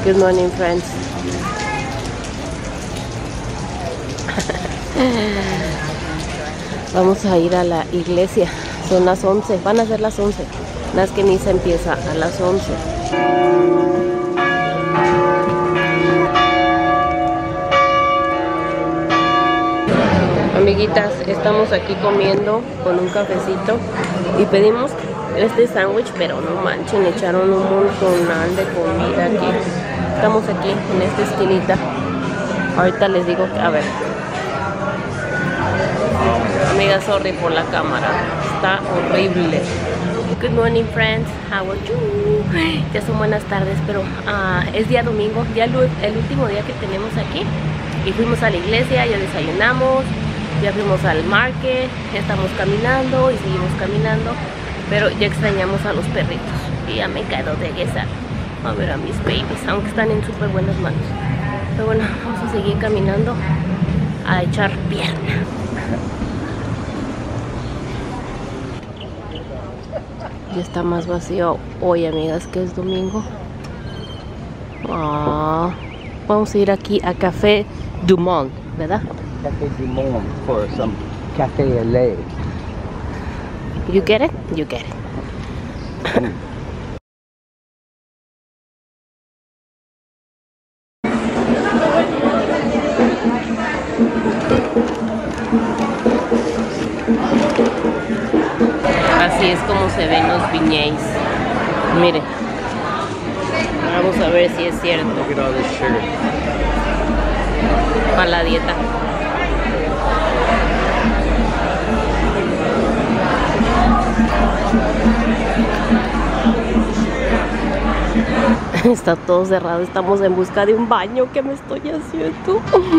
Good morning, friends. Vamos a ir a la iglesia. Son las 11. Van a ser las 11. Nada más que misa empieza a las 11. Amiguitas, estamos aquí comiendo con un cafecito y pedimos este sándwich, pero no manchen, echaron un montonal de comida aquí. Estamos aquí en esta esquinita. Ahorita les digo que, a ver. Amiga, sorry por la cámara. Está horrible. Good morning, friends. How are you? Ya son buenas tardes, pero es día domingo, ya el último día que tenemos aquí. Y fuimos a la iglesia, ya desayunamos, ya fuimos al market, estamos caminando y seguimos caminando. Pero ya extrañamos a los perritos y ya me quedo de regresar a ver a mis babies, aunque están en súper buenas manos. Pero bueno, vamos a seguir caminando a echar pierna. Ya está más vacío hoy, amigas, que es domingo. Vamos a ir aquí a Café Du Monde, ¿verdad? Café Du Monde for some café au lait. You get it? You get it. Así es como se ven los beignets. Mire. Vamos a ver si es cierto. Look at all this sugar. Para la dieta. Está todo cerrado, estamos en busca de un baño. ¿Qué me estoy haciendo?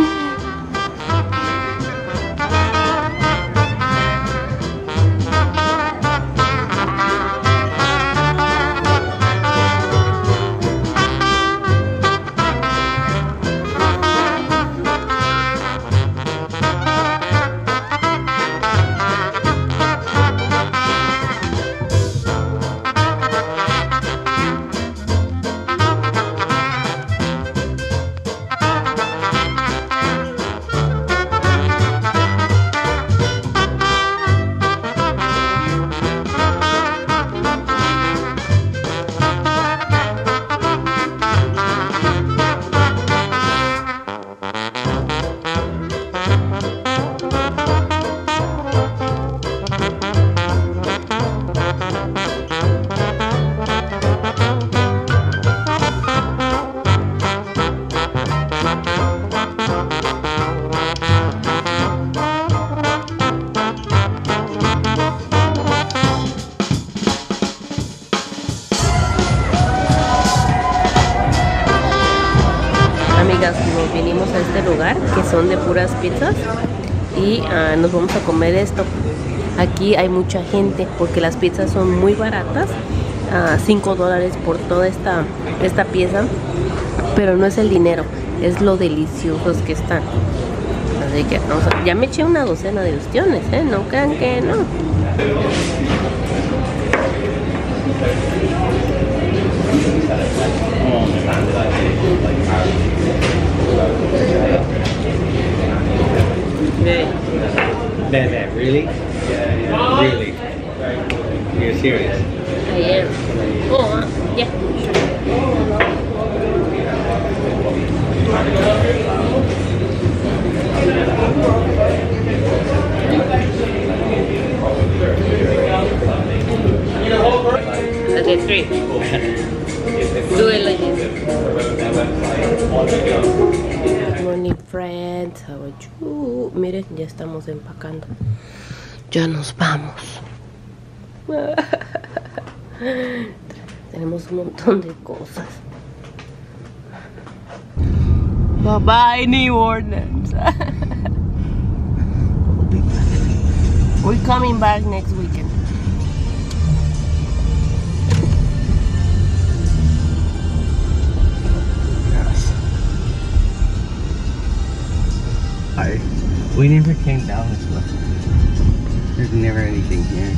Nos vinimos a este lugar que son de puras pizzas y nos vamos a comer esto. Aquí hay mucha gente porque las pizzas son muy baratas, $5 por toda esta pieza, pero no es el dinero, es lo deliciosos que están. Así que ya me eché una docena de ostiones, no crean que no. Bad, really? Really? You're serious? I am. Oh, yeah. Okay, 3. Do it like this. Good morning, friends. How are you? Miren, ya estamos empacando. Ya nos vamos. Tenemos un montón de cosas. Bye bye, New Orleans. We're coming back next weekend. We never came down this way. There's never anything here.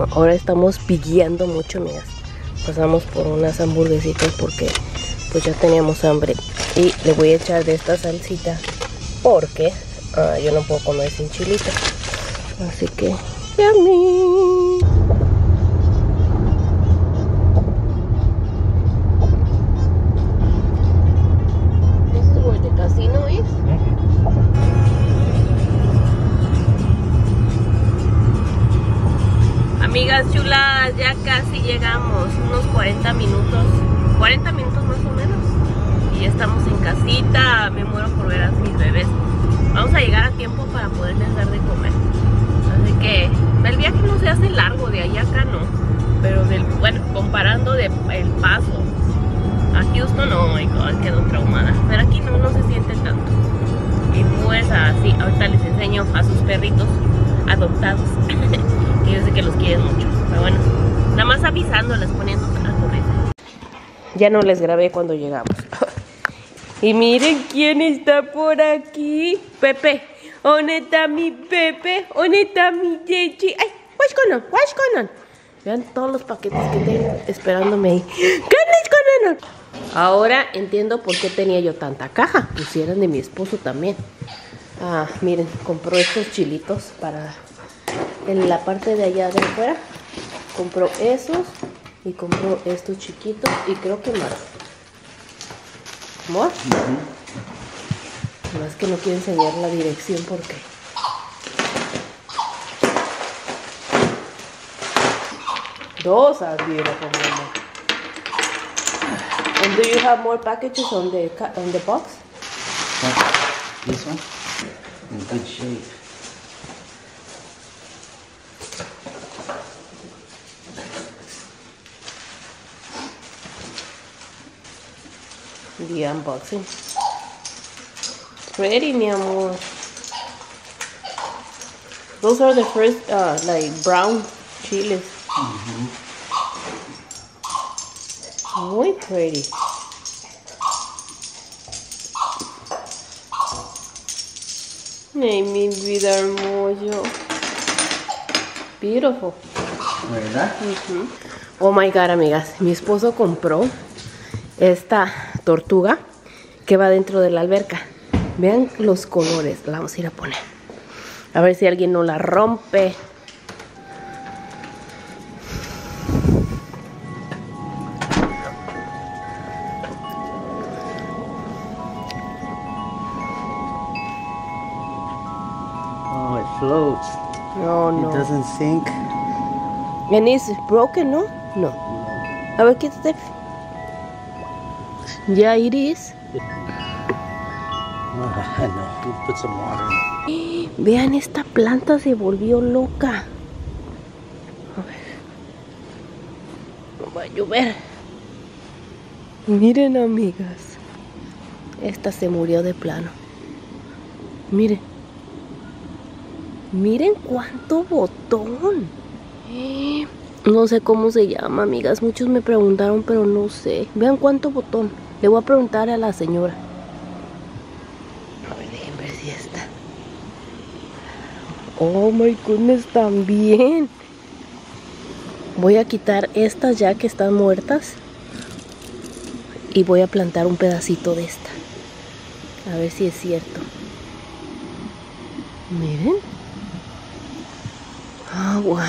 ahora estamos pigueando mucho, amigas. Pasamos por unas hamburguesitas porque pues ya teníamos hambre. Y le voy a echar de esta salsita porque yo no puedo comer sin chilito. Así que, yummy. This is where the casino is. Amigas chulas, ya casi llegamos, unos 40 minutos más o menos, y ya estamos en casita. Me muero por ver a mis bebés. Vamos a llegar a tiempo para poderles dar de comer, así que el viaje no se hace largo, de allá acá no, pero bueno, comparando el Paso a Houston, oh my god, quedo traumada, pero aquí no se siente tanto. Y pues así, ahorita les enseño a sus perritos adoptados. Que yo sé que los quieren mucho, pero bueno, nada más avisándoles, poniendo a correr. Ya no les grabé cuando llegamos. Y miren quién está por aquí. Pepe. ¿Dónde está mi Pepe? ¿Dónde está mi Yechi? Ay, what's going on? Vean todos los paquetes que tengo esperándome ahí. ¿Qué es going on? Ahora entiendo por qué tenía yo tanta caja. Pues si eran de mi esposo también. Miren, compró estos chilitos para en la parte de allá de afuera. Compró esos y compró estos chiquitos y creo que más. ¿More? No es que no quiero enseñar la dirección porque those are beautiful, mama. And do you have more packages on the box? This one? In good shape. The unboxing. Pretty, mi amor. Those are the first like brown chiles. Muy pretty. Ay, mi vida hermoso. Beautiful. ¿Verdad? Oh my god, amigas. Mi esposo compró esta tortuga que va dentro de la alberca. Vean los colores. La vamos a ir a poner. A ver si alguien no la rompe. Oh, it floats. No. It doesn't sink. And it's broken, ¿no? No. A ver, quítate. Yeah, it is. No, we'll put some water in. Vean, esta planta se volvió loca. A ver. No va a llover. Miren, amigas. Esta se murió de plano. Miren. Miren cuánto botón. No sé cómo se llama, amigas. Muchos me preguntaron, pero no sé. Vean cuánto botón. Le voy a preguntar a la señora. A ver, dejen ver si está. Oh my goodness, también. Voy a quitar estas ya que están muertas. Y voy a plantar un pedacito de esta. A ver si es cierto. Miren. Oh, wow.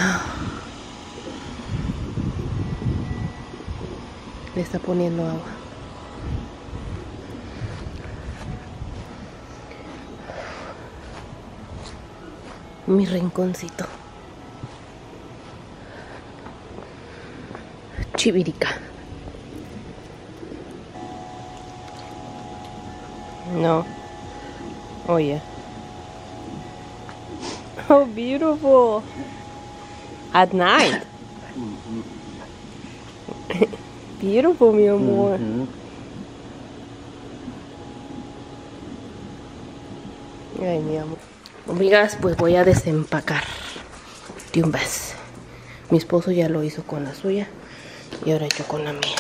Le está poniendo agua. Mi rinconcito. Chivirica. No. Oh, yeah. Oh, beautiful. At night. Beautiful, mi amor. Ay, mi amor. Amigas, pues voy a desempacar de un vez. Mi esposo ya lo hizo con la suya y ahora yo con la mía.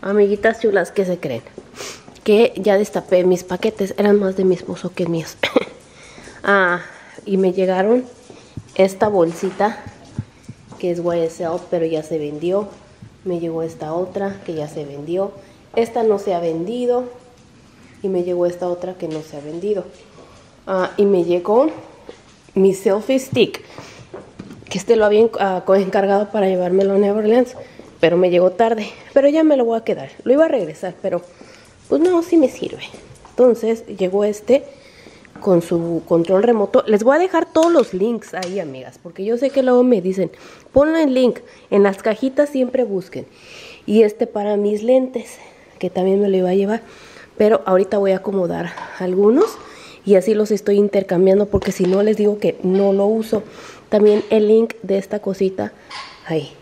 Amiguitas chulas, ¿qué se creen? Que ya destapé mis paquetes, eran más de mi esposo que míos. Y me llegaron esta bolsita que es YSL, pero ya se vendió. Me llegó esta otra que ya se vendió. Esta no se ha vendido. Y me llegó esta otra que no se ha vendido. Y me llegó mi selfie stick, que lo había encargado para llevármelo a New Orleans, pero me llegó tarde. Pero ya me lo voy a quedar. Lo iba a regresar, pero pues no, sí me sirve. Entonces llegó este con su control remoto. Les voy a dejar todos los links ahí, amigas, porque yo sé que luego me dicen, ponle el link. En las cajitas siempre busquen. Y este para mis lentes, que también me lo iba a llevar, pero ahorita voy a acomodar algunos y así los estoy intercambiando, porque si no les digo que no lo uso. También el link de esta cosita ahí.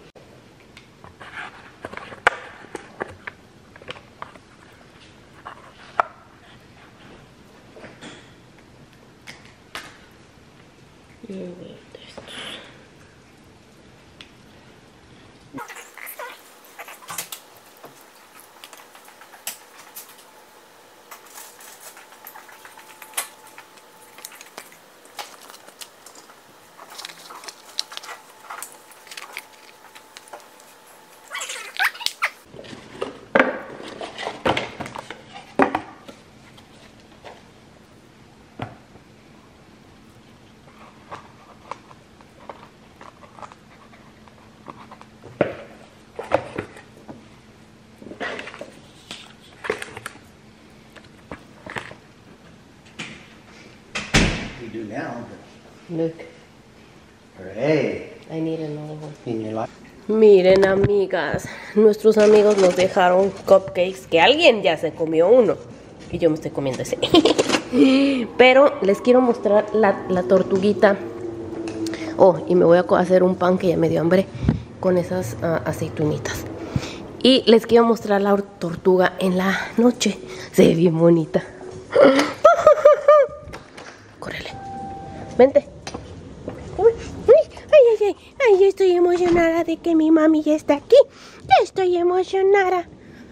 Do now, Look, but hey, I need another one. in your life. Miren, amigas, nuestros amigos nos dejaron cupcakes, que alguien ya se comió uno y yo me estoy comiendo ese. Pero les quiero mostrar la tortuguita. Oh, y me voy a hacer un pan que ya me dio hambre con esas aceitunitas. Y les quiero mostrar la tortuga en la noche. Se ve bien bonita. Córrele. Vente. Uy, ay, yo estoy emocionada de que mi mami ya está aquí. Ya estoy emocionada.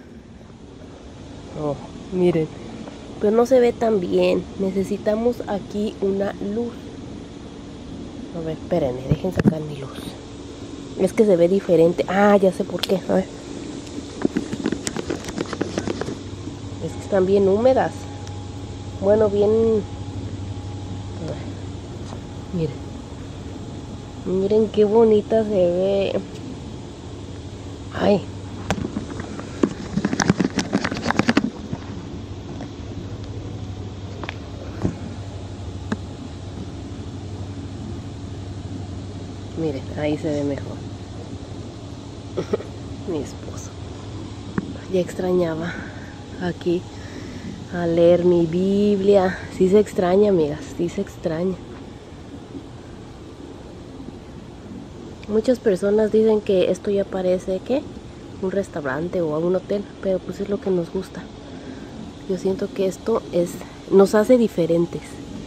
Oh, miren. Pero no se ve tan bien. Necesitamos aquí una luz. A ver, espérenme, dejen sacar mi luz. Es que se ve diferente. Ah, ya sé por qué. A ver. Es que están bien húmedas. Bueno, bien... A ver. Miren. Miren qué bonita se ve. Ay. Miren, ahí se ve mejor. Mi esposo. Ya extrañaba aquí a leer mi Biblia. Sí se extraña, amigas, sí se extraña. Muchas personas dicen que esto ya parece, ¿qué? Un restaurante o un hotel, pero pues es lo que nos gusta. Yo siento que esto nos hace diferentes.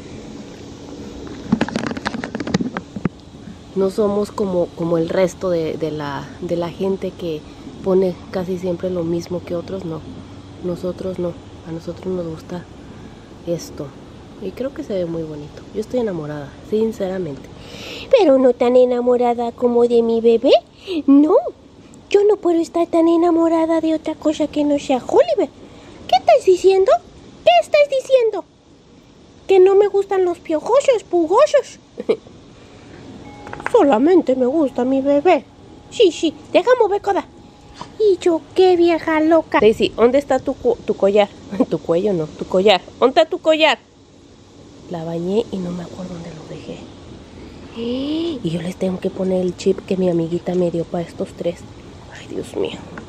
No somos como el resto de la gente que pone casi siempre lo mismo que otros, no. Nosotros no, a nosotros nos gusta esto. Y creo que se ve muy bonito. Yo estoy enamorada, sinceramente. Pero no tan enamorada como de mi bebé. No, yo no puedo estar tan enamorada de otra cosa que no sea Oliver. ¿Qué estás diciendo? ¿Qué estás diciendo? Que no me gustan los piojosos, pugosos. Solamente me gusta mi bebé. Sí, déjame ver coda. Y yo, qué vieja loca. Daisy, ¿dónde está tu collar? Tu cuello no, tu collar. ¿Dónde está tu collar? La bañé y no me acuerdo dónde lo dejé. Y yo les tengo que poner el chip que mi amiguita me dio para estos tres. Ay, Dios mío.